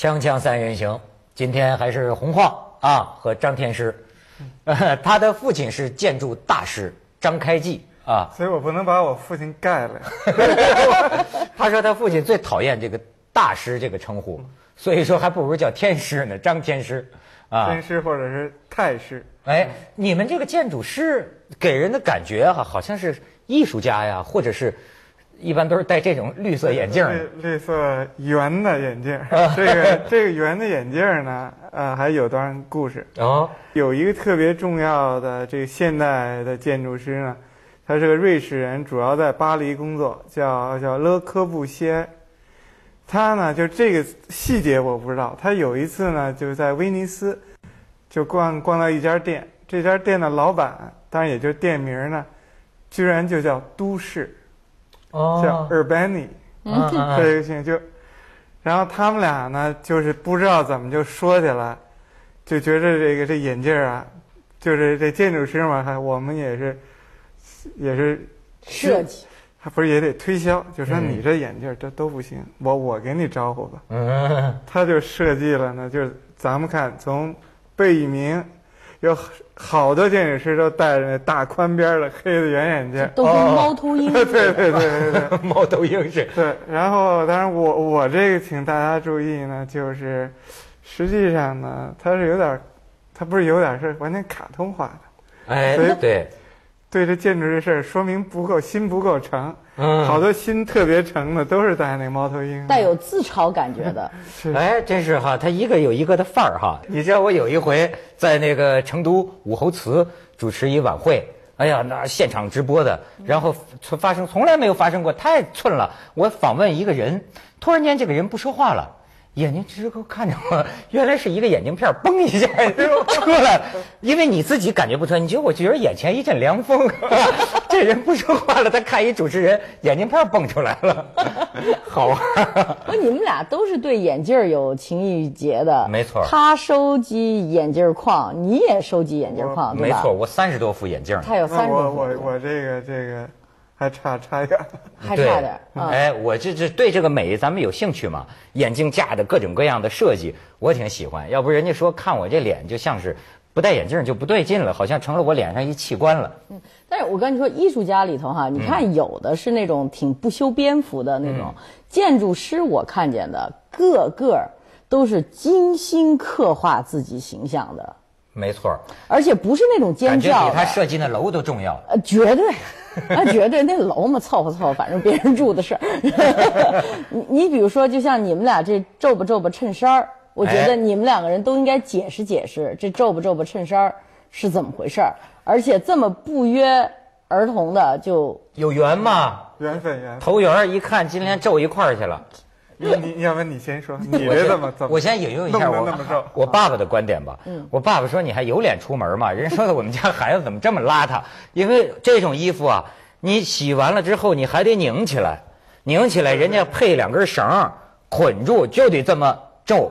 锵锵三人行，今天还是洪晃啊和张天师，他的父亲是建筑大师张开济啊， 所以我不能把我父亲盖了。 他说他父亲最讨厌这个大师这个称呼，所以说还不如叫天师呢，张天师啊， 天师或者是太师。 哎，你们这个建筑师给人的感觉好像是艺术家呀，或者是一般都是戴这种绿色眼镜， 绿色圆的眼镜。这个圆的眼镜呢，还有段故事哦。 有一个特别重要的这个现代的建筑师呢，他是个瑞士人，主要在巴黎工作，叫勒科布西埃。他呢，就这个细节我不知道。他有一次呢，就在威尼斯，就逛到一家店，这家店的老板，当然也就是店名呢，居然就叫都市。叫 Urbani， 这个姓就，然后他们俩呢，就是不知道怎么就说起来，就觉得这眼镜啊，就是这建筑师嘛，我们也是设计， 还不是也得推销，就说你这眼镜这都不行，我给你招呼吧。他就设计了呢，就是咱们看从贝聿铭。有好多建筑师都戴着那大宽边的黑的圆眼镜， 都跟猫头鹰似的。对， 猫头鹰是。 对，然后当然我这个请大家注意呢，就是实际上呢，它不是有点是完全卡通化的。 哎，对这建筑这事儿说明心不够诚。好多心特别诚的都是戴那猫头鹰， 带有自嘲感觉的。 哎，真是哈，他一个有一个的范儿哈。你知道我有一回在那个成都武侯祠主持一晚会，哎呀，那现场直播的，然后从来没有发生过，太寸了。我访问一个人，突然间这个人不说话了。眼睛直勾看着我，原来是一个眼镜片，嘣一下就出来了。因为你自己感觉不出来，我觉得眼前一阵凉风。这人不说话了，他看一主持人，眼镜片蹦出来了，好玩。 你们俩都是对眼镜有情意结的， 没错。 他收集眼镜框，你也收集眼镜框，对吧？ 没错，我30多副眼镜。 他有30多副。 我这个。还差远， 还差点。 哎，我这对这个美咱们有兴趣嘛？眼镜架的各种各样的设计，我挺喜欢。要不人家说看我这脸就像是不戴眼镜就不对劲了，好像成了我脸上一器官了。 但是我跟你说，艺术家里头哈，你看有的是那种挺不修边幅的那种，建筑师我看见的个个都是精心刻画自己形象的。 没错， 而且不是那种尖叫的， 感觉比他设计那楼都重要。 绝对。绝对那楼嘛，凑合，反正别人住的事儿。你比如说，就像你们俩这皱巴衬衫我觉得你们两个人都应该解释解释这皱巴衬衫是怎么回事，而且这么不约而同的就有缘嘛， 缘分投缘一看今天皱一块儿去了。 你要不你先说，你这怎么我先引用一下我爸爸的观点吧。我爸爸说你还有脸出门吗？人说的我们家孩子怎么这么邋遢？因为这种衣服啊，你洗完了之后你还得拧起来，人家配2根绳捆住，就得这么皱。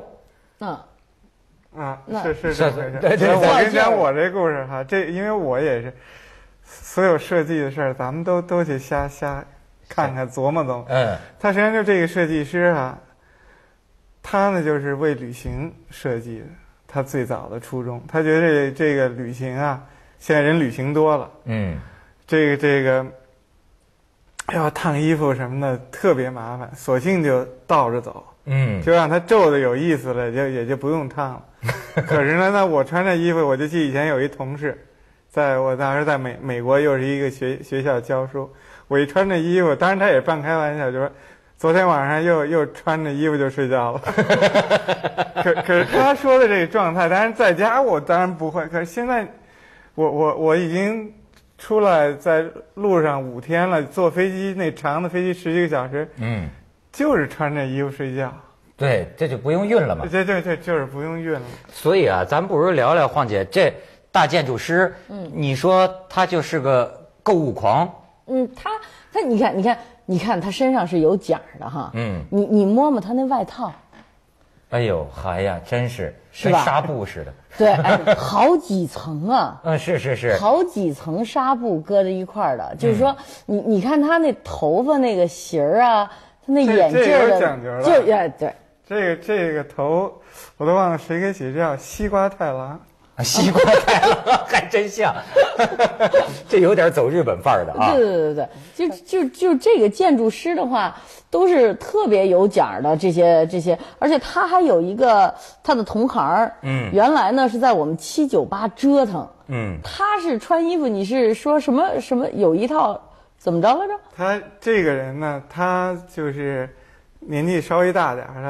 是这么回事。对，我跟你讲我这故事哈，因为我也是所有设计的事儿，咱们都去瞎看看琢磨。他实际上就这个设计师啊，他呢就是为旅行设计的。他最早的初衷，他觉得这个旅行啊，现在人旅行多了，这个要烫衣服什么的特别麻烦，索性就倒着走，就让他皱的有意思了，也就不用烫了。可是呢，我穿这衣服，我就记以前有一同事，我当时在美国又是一个学校教书。我一穿这衣服，当然他也半开玩笑，就说昨天晚上又穿着衣服就睡觉了。可是他说的这个状态，当然在家我当然不会。可是现在，我已经出来在路上5天了，坐飞机那长的飞机10几个小时，就是穿着衣服睡觉。 对，这就不用熨了嘛。 对，就是不用熨了。 所以啊，咱不如聊聊晃姐这大建筑师，你说他就是个购物狂。 他你看他身上是有茧的哈，你摸摸他那外套， 哎呦，嗨呀，真是跟纱布似的。 对，好几层啊。 是。 好几层纱布搁在一块儿的，就是说，你看他那头发那个型儿啊，他那眼镜的， 这有讲究了。 对， 这个头我都忘了谁给起，这叫西瓜太郎。 西瓜太郎还真像，这有点走日本范儿的啊。 对，就这个建筑师的话，都是特别有奖的这些，而且他还有一个他的同行，原来呢是在我们798折腾，他是穿衣服，你是说什么有一套怎么着来着？ 他这个人呢，他就是年纪稍微大点，他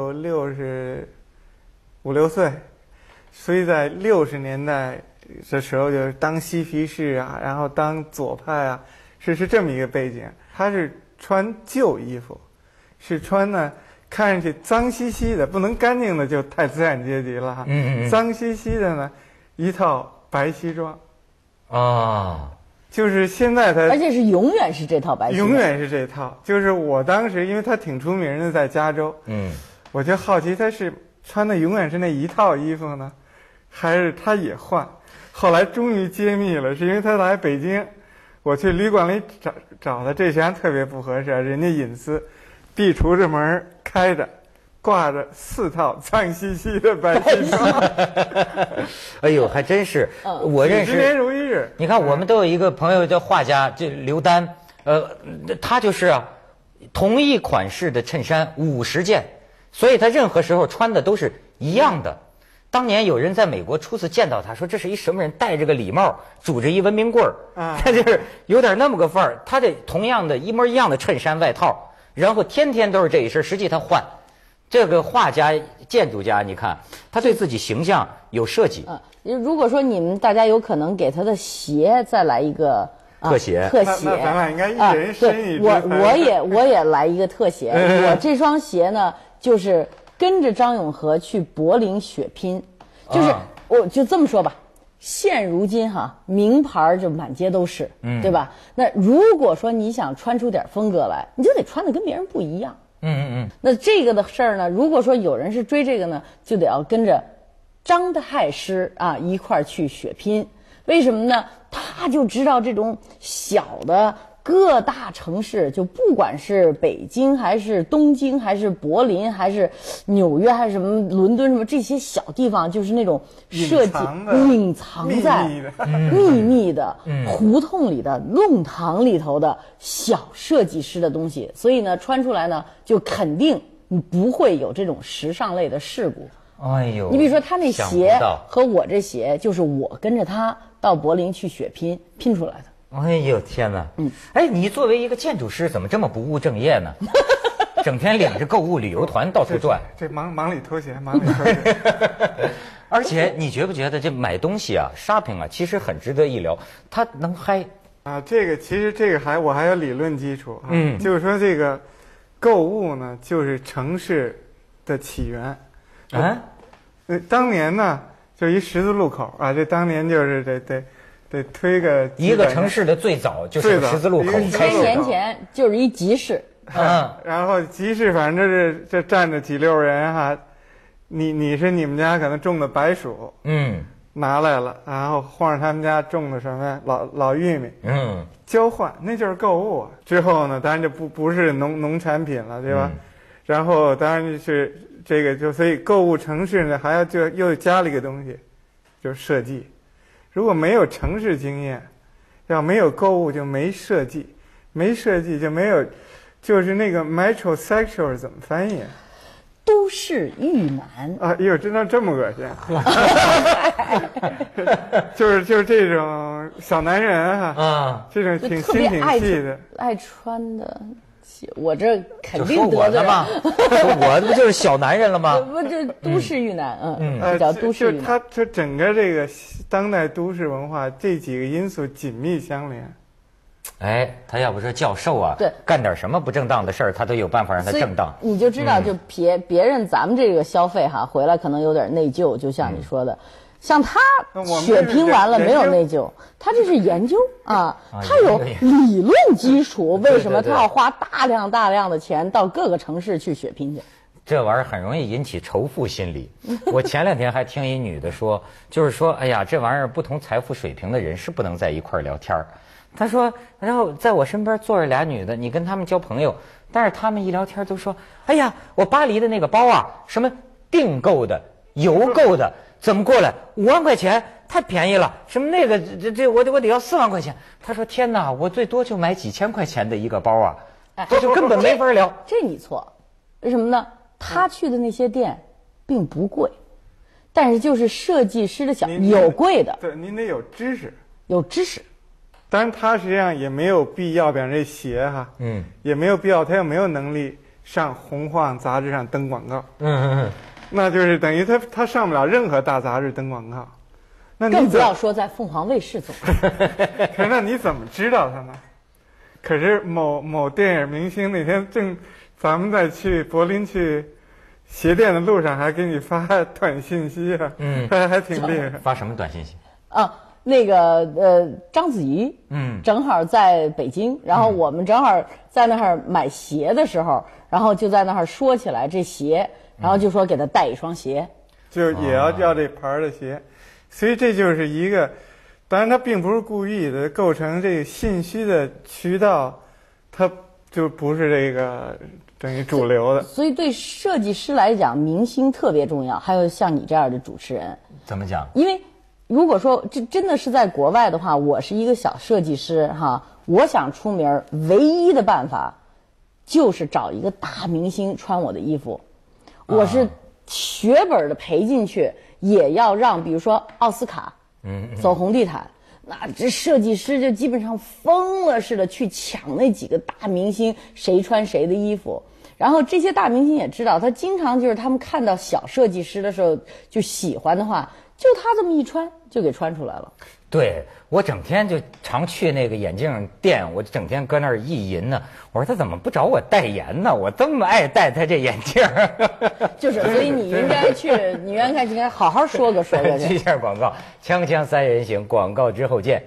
65、6岁。所以在60年代的时候，就是当嬉皮士啊，然后当左派啊，是这么一个背景。他是穿旧衣服，是穿呢看上去脏兮兮的，不能干净的就太资产阶级了哈。脏兮兮的呢，一套白西装。啊，就是现在他， 而且是永远是这套白西装， 永远是这套。就是我当时，因为他挺出名的，在加州，我就好奇他是穿的永远是那一套衣服呢，还是他也换？后来终于揭秘了，是因为他来北京，我去旅馆里找他，这下特别不合适，人家隐私，壁橱这门开着，挂着4套脏兮兮的白西装。 哎呦，还真是，我认识 10年如一日。 你看，我们都有一个朋友叫画家，这刘丹，他就是啊，同一款式的衬衫50件，所以他任何时候穿的都是一样的。当年有人在美国初次见到他，说这是一什么人，戴着个礼帽，拄着一文明棍儿，他就是有点那么个范儿。他这同样的一模一样的衬衫外套，然后天天都是这一身，实际他换。这个画家、建筑家，你看他对自己形象有设计。 如果说你们大家有可能给他的鞋再来一个特写， 那咱俩应该一人伸一只。 我也来一个特写。我这双鞋呢，就是跟着张永和去柏林血拼，就是我就这么说吧，现如今哈，名牌就满街都是，对吧？那如果说你想穿出点风格来，你就得穿的跟别人不一样。那这个的事儿呢，如果说有人是追这个呢，就得要跟着张太师啊一块儿去血拼。为什么呢？他就知道这种小的各大城市，就不管是北京还是东京还是柏林还是纽约还是什么伦敦什么这些小地方，就是那种设计隐藏在秘密的胡同里的弄堂里头的小设计师的东西，所以呢穿出来呢就肯定不会有这种时尚类的事故。 哎呦， 你比如说他那鞋和我这鞋，就是我跟着他到柏林去血拼出来的。 哎呦天哪！哎，你作为一个建筑师，怎么这么不务正业呢？整天领着购物旅游团到处转， 这忙里偷闲，忙里偷闲。 而且你觉不觉得这买东西啊 ，shopping 啊，其实很值得一聊，它能嗨啊。这个其实我还有理论基础啊，就是说这个购物呢，就是城市的起源。当年呢，就一十字路口啊，这当年就是得推个一个城市的最早就是十字路口 ，1000年前就是一集市， 然后集市反正这站着几溜人哈，你是你们家可能种的白薯，拿来了，然后换上他们家种的什么老玉米，交换，那就是购物。之后呢，当然就不是农产品了，对吧？然后当然就是这个所以购物城市呢，还要又加了一个东西，就是设计。如果没有城市经验，要没有购物就没设计，没设计就没有，就是那个 metrosexual 怎么翻译？ 都市欲男啊！哟，真的这么恶心？就是这种小男人哈，这种挺心挺细的， 爱穿的。我这肯定得罪嘛，我不就是小男人了吗？ 不就都市欲男，叫都市欲男。 他整个这个当代都市文化这几个因素紧密相连。 哎，他要不说教授啊，对，干点什么不正当的事儿，他都有办法让他正当。 你就知道，就别人咱们这个消费哈，回来可能有点内疚，就像你说的。像他血拼完了没有内疚，他这是研究啊，他有理论基础。为什么他要花大量的钱到各个城市去血拼去？ 这玩意儿很容易引起仇富心理。我前2天还听一女的说，就是说，哎呀，这玩意儿不同财富水平的人是不能在一块儿聊天儿。她说，然后在我身边坐着俩女的，你跟她们交朋友，但是她们一聊天都说，哎呀，我巴黎的那个包啊，什么订购的、邮购的，怎么过来5万块钱？太便宜了，什么那个我得要4万块钱。她说天哪，我最多就买几千块钱的一个包啊，这就根本没法聊。 这你错，为什么呢？他去的那些店并不贵，但是就是设计师的有贵的。 对，您得有知识。 有知识。 当然，他实际上也没有必要，比方这鞋哈，也没有必要，他也没有能力上红晃杂志上登广告。那就是等于他上不了任何大杂志登广告。那更不要说在凤凰卫视走。 可是那你怎么知道他呢？可是某电影明星那天咱们在去柏林去鞋店的路上还给你发短信息啊，还挺厉害。 发什么短信息？ 啊，那个章子怡，正好在北京，然后我们正好在那儿买鞋的时候，然后就在那儿说起来这鞋，然后就说给他带一双鞋， 就也要这牌的鞋。所以这就是一个，当然他并不是故意的，构成这个信息的渠道，它就不是这个等于主流的。 所以对设计师来讲，明星特别重要。还有像你这样的主持人， 怎么讲？ 因为如果说这真的是在国外的话，我是一个小设计师哈，我想出名，唯一的办法就是找一个大明星穿我的衣服，我是血本的赔进去。也要让比如说奥斯卡走红地毯，那这设计师就基本上疯了似的去抢那几个大明星谁穿谁的衣服。然后这些大明星也知道，他经常就是他们看到小设计师的时候就喜欢的话，就他这么一穿就给穿出来了。 对，我整天就常去那个眼镜店，我整天搁那儿意淫呢。我说他怎么不找我代言呢？我这么爱戴他这眼镜。 就是，所以你应该去，你应该好好说个去。 接一下广告，锵锵三人行，广告之后见。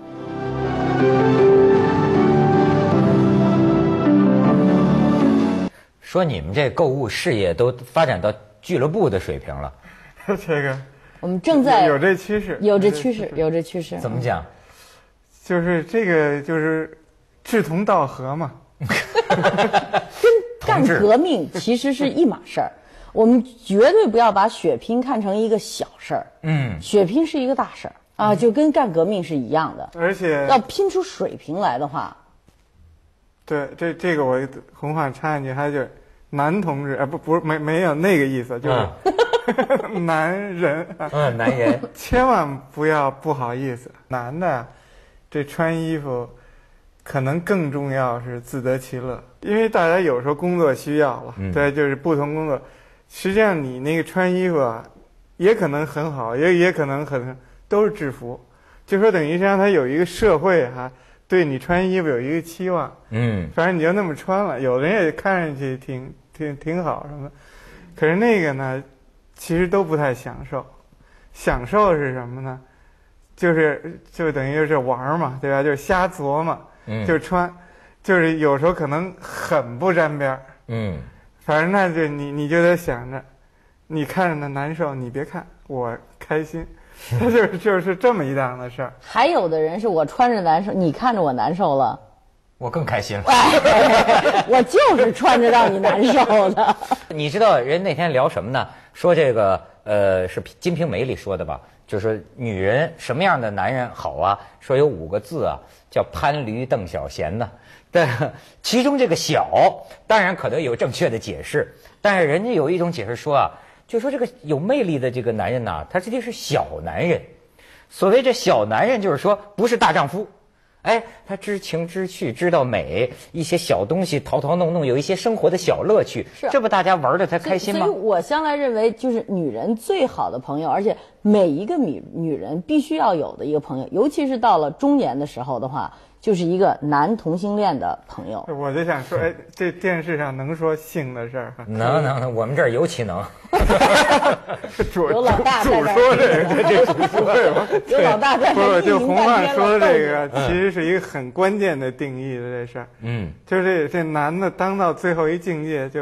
说你们这购物事业都发展到俱乐部的水平了， 这个。 我们正在有这趋势， 有这趋势。 怎么讲？ 就是这个，就是志同道合嘛。 跟干革命其实是一码事儿。我们绝对不要把血拼看成一个小事儿。血拼是一个大事儿啊，就跟干革命是一样的。 而且要拼出水平来的话， 对，这个我红话插一句，还就是男同志不是没有那个意思，就是。男人男人千万不要不好意思。男的这穿衣服可能更重要是自得其乐，因为大家有时候工作需要了，对，就是不同工作，实际上你那个穿衣服啊也可能很好，也可能都是制服，就说等于让他有一个社会对你穿衣服有一个期望，反正你就那么穿了，有的人也看上去挺好什么，可是那个呢其实都不太享受。享受是什么呢？就等于就是玩嘛，对吧？就是瞎琢磨，就穿，就是有时候可能很不沾边儿，反正那就你就得想着，你看着他难受，你别看，我开心，他就是这么一档子事儿。 还有的人是我穿着难受，你看着我难受了， 我更开心了。 我就是穿着让你难受的。 你知道人那天聊什么呢？说这个是《金瓶梅》里说的吧？就是说女人什么样的男人好啊？说有5个字啊，叫潘驴邓小闲呢。但其中这个小当然可能有正确的解释，但是人家有一种解释说啊，就说这个有魅力的这个男人呐，他实际是小男人。所谓这小男人，就是说不是大丈夫。哎，他知情知趣，知道美，一些小东西淘淘弄弄，有一些生活的小乐趣，这不大家玩的才开心吗？ 所以我向来认为，就是女人最好的朋友，而且每一个女人必须要有的一个朋友，尤其是到了中年的时候的话，就是一个男同性恋的朋友。 我就想说，哎，这电视上能说性的事儿？ 能，我们这儿尤其能。 有老大在主说这个，主说这个， 有老大在这。 就洪汉说这个，其实是一个很关键的定义的这事儿。就是这男的当到最后一境界，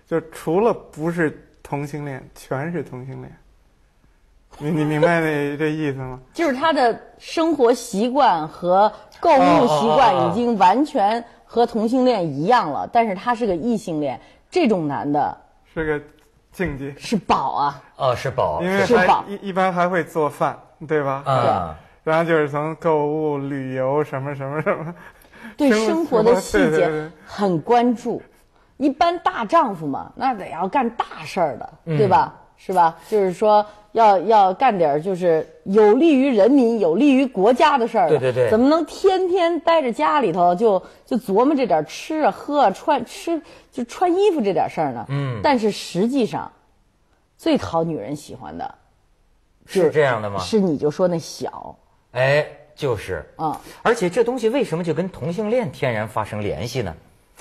就除了不是同性恋，全是同性恋。你明白这意思吗？ 就是他的生活习惯和购物习惯已经完全和同性恋一样了，但是他是个异性恋，这种男的是个境界， 是宝啊！ 是宝， 因为一般还会做饭，对吧？然后就是从购物、旅游什么什么什么， 对生活的细节很关注。一般大丈夫嘛，那得要干大事儿的，对吧？是吧？就是说要干点就是有利于人民、有利于国家的事儿。 对， 怎么能天天待着家里头就琢磨这点吃啊、喝啊、穿衣服这点事儿呢？但是实际上，最讨女人喜欢的， 是这样的吗？ 是你就说那小， 就是而且这东西为什么就跟同性恋天然发生联系呢？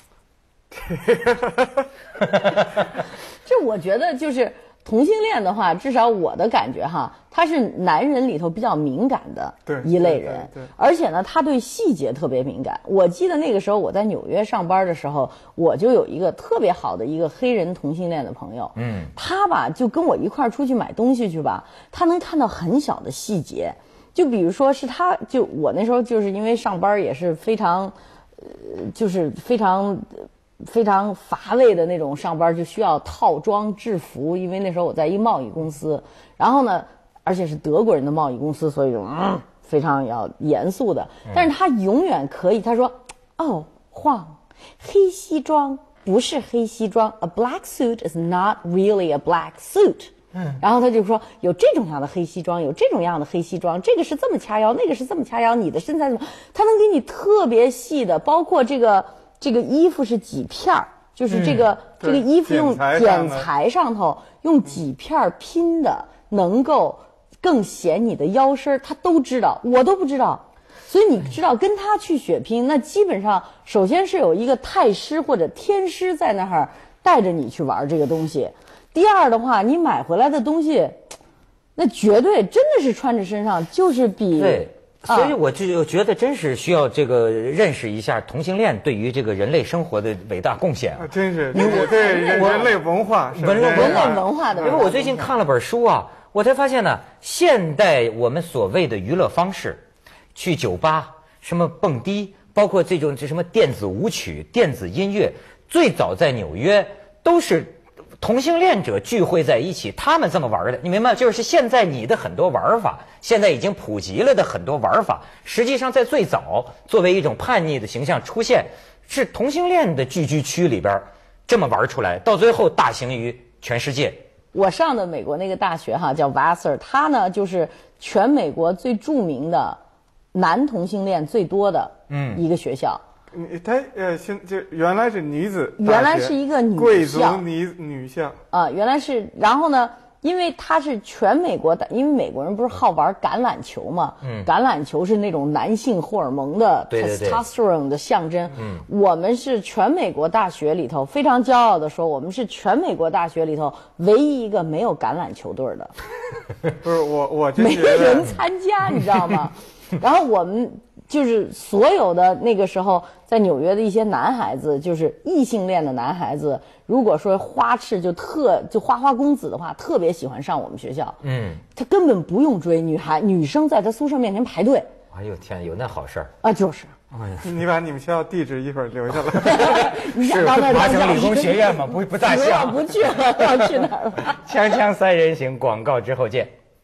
这我觉得就是同性恋的话，至少我的感觉哈，他是男人里头比较敏感的一类人，而且呢，他对细节特别敏感。我记得那个时候我在纽约上班的时候，我就有一个特别好的一个黑人同性恋的朋友，他吧就跟我一块儿出去买东西去吧，他能看到很小的细节，就比如说是他，就我那时候就是因为上班也是非常，就是非常乏味的那种上班，就需要套装制服，因为那时候我在一贸易公司，然后呢，而且是德国人的贸易公司，所以就非常要严肃的。但是他永远可以，他说：“哦，晃，黑西装不是黑西装 ，a black suit is not really a black suit。”然后他就说有这种样的黑西装，有这种样的黑西装，这个是这么掐腰，那个是这么掐腰，你的身材怎么？他能给你特别细的，包括这个衣服是几片儿，就是这个衣服用剪裁上头用几片拼的，能够更显你的腰身，他都知道，我都不知道。所以你知道跟他去血拼，那基本上首先是有一个太师或者天师在那儿带着你去玩这个东西。第二的话，你买回来的东西，那绝对真的是穿着身上就是比对。所以我就觉得真是需要这个认识一下同性恋对于这个人类生活的伟大贡献啊！ 真是，对人类文化， 人类文化的。 因为我最近看了本书啊，我才发现呢，现代我们所谓的娱乐方式，去酒吧、什么蹦迪，包括这种什么电子舞曲、电子音乐，最早在纽约都是同性恋者聚会在一起，他们这么玩的，你明白吗？就是现在你的很多玩法，现在已经普及了的很多玩法，实际上在最早作为一种叛逆的形象出现，是同性恋的聚居区里边这么玩出来，到最后大行于全世界。 我上的美国那个大学哈叫 Vassar， 它呢就是全美国最著名的男同性恋最多的一个学校。 他就原来是女子大学， 原来是一个女校， 贵族女校啊，原来是。然后呢，因为它是全美国的，因为美国人不是好玩橄榄球嘛，橄榄球是那种男性荷尔蒙的 testosterone 的象征。我们是全美国大学里头非常骄傲的说，我们是全美国大学里头唯一一个没有橄榄球队的。 不是我没人参加，你知道吗？然后我们就是所有的那个时候在纽约的一些男孩子，就是异性恋的男孩子，如果说花痴就花花公子的话，特别喜欢上我们学校。他根本不用追女生在他宿舍面前排队。 哎呦天，有那好事儿啊！就是。 哎呀，你把你们学校地址一会儿留下来。 是麻省理工学院吗？不大像。 不去了，要去哪儿了？ 锵锵三人行，广告之后见。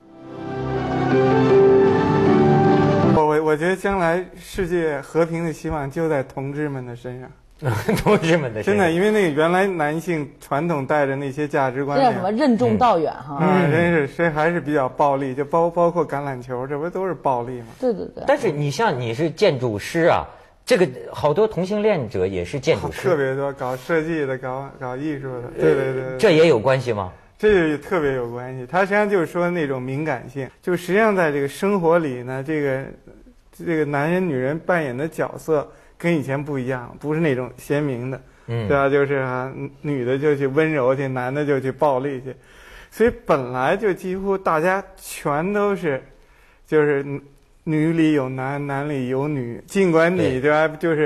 我觉得将来世界和平的希望就在同志们的身上。 同志们的身上， 真的，因为那个原来男性传统带着那些价值观念， 这叫什么任重道远哈？ 真是还是比较暴力，就包括橄榄球，这不都是暴力吗？ 对。 但是你像你是建筑师啊，这个好多同性恋者也是建筑师， 特别多，搞设计的，搞艺术的，对， 这也有关系吗？ 这也特别有关系。他实际上就是说那种敏感性，就实际上在这个生活里呢，这个男人女人扮演的角色跟以前不一样，不是那种鲜明的，对吧？就是女的就去温柔去，男的就去暴力去，所以本来就几乎大家全都是，就是女里有男，男里有女，尽管你对吧，就是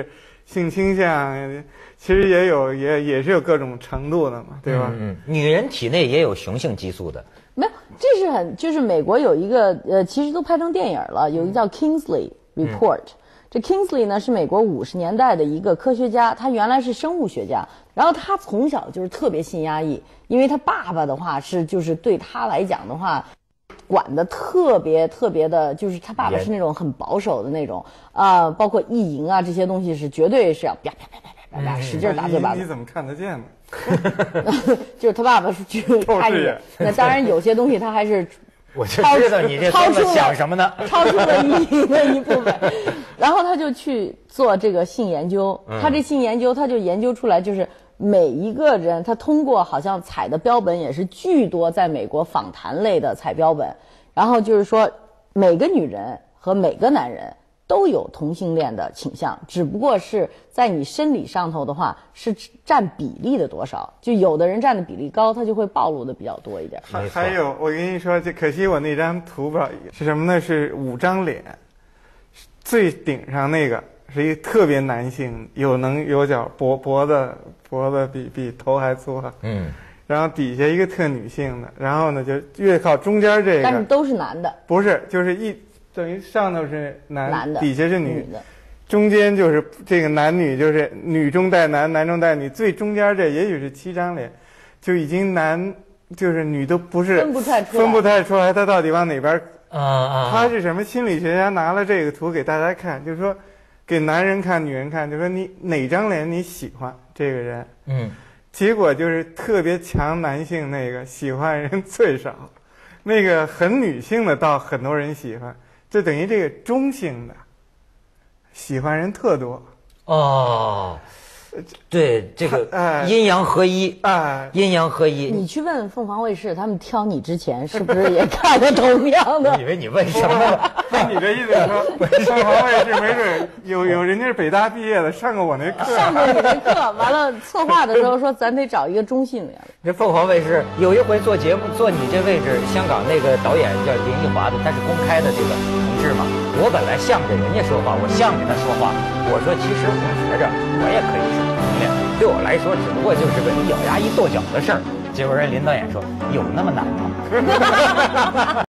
性倾向，其实也是有各种程度的嘛，对吧？ 女人体内也有雄性激素的。 没有，这是就是美国有一个其实都拍成电影了，有一个叫 Kingsley Report。这 Kingsley 呢是美国50年代的一个科学家，他原来是生物学家，然后他从小就是特别性压抑，因为他爸爸的话就是对他来讲的话，管的特别的，就是他爸爸是那种很保守的那种包括意淫啊这些东西是绝对是要啪啪啪啪啪啪使劲打嘴巴子。 你怎么看得见呢？ 就是他爸爸是看一眼，那当然有些东西他还是。 我就知道你这孙子想什么呢？ 超出了意义的一部分，然后他就去做这个性研究。他这性研究，他就研究出来，就是每一个人，他通过好像采的标本也是巨多，在美国访谈类的采标本，然后就是说每个女人和每个男人都有同性恋的倾向，只不过是在你生理上头的话是占比例的多少，就有的人占的比例高，他就会暴露的比较多一点。 还有我跟你说，这可惜我那张图表是什么呢？是5张脸，最顶上那个是一个特别男性，有棱有角，脖子比头还粗哈。然后底下一个特女性的，然后呢就越靠中间这个， 但是都是男的， 不是，就是等于上头是男的，底下是女的， 中间就是这个男女，就是女中带男，男中带女，最中间这也许是7张脸，就已经就是女都不是分不太出来，他到底往哪边他是什么心理学家拿了这个图给大家看，就是说给男人看女人看，就说你哪张脸你喜欢这个人，结果就是特别强男性那个喜欢人最少，那个很女性的倒很多人喜欢，就等于这个中性的喜欢人特多。 对，这个阴阳合一阴阳合一。 你去问凤凰卫视，他们挑你之前是不是也看的同样的？ 我以为你问什么了？ 那你这意思是说，凤凰卫视没准有人家是北大毕业的，上过我那课， 上过你那课，完了策划的时候说咱得找一个中性的。 这凤凰卫视有一回做节目，坐你这位置，香港那个导演叫林奕华的，他是公开的这个同志嘛。我本来向着人家说话，我向着他说话，我说其实我觉着我也可以是同性恋，对我来说只不过就是个一咬牙一跺脚的事儿。结果人林导演说有那么难吗？